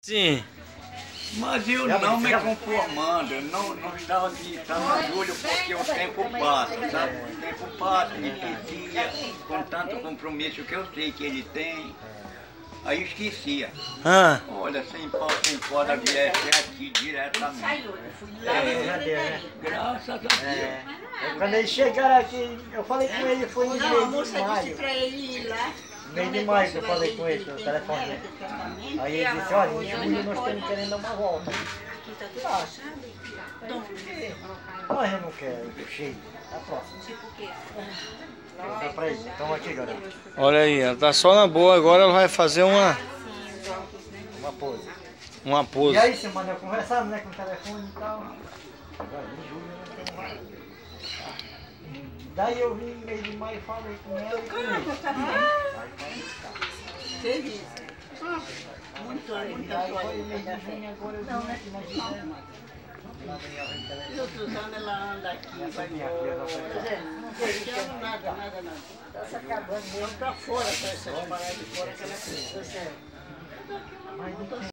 Sim. Mas eu não me conformando, não estava de julho porque o tempo passa, sabe? O tempo passa, ele esquecia, com tanto compromisso que eu sei que ele tem, aí esquecia. Ah, Olha, sem pau, sem corda, viesse aqui diretamente. Graças a Deus. Quando eles chegaram aqui, eu falei com ele, foi no Não, a mês de moça disse maio. pra ele ir lá. Mês de maio que eu falei com ele no telefone. Aí ele disse, olha, em julho nós estamos querendo dar uma volta. Ah, mas eu não quero, eu cheio. A próxima. Dá pra ele. Toma aqui, galera. olha aí, ela tá só na boa, agora ela vai fazer uma Pose. pose. E aí, semana, conversando, né, com o telefone e tal. Agora, em julho nós temos mais. Daí eu vim no mês de maio e falei com ela e com ele. Fez isso. Muito Aí foi o mês de junho, agora eu vim aqui mais de E outros anos ela anda aqui, vai embora. Não tem nada. Está se acabando mesmo para fora, para essas paradas de fora que ela precisa.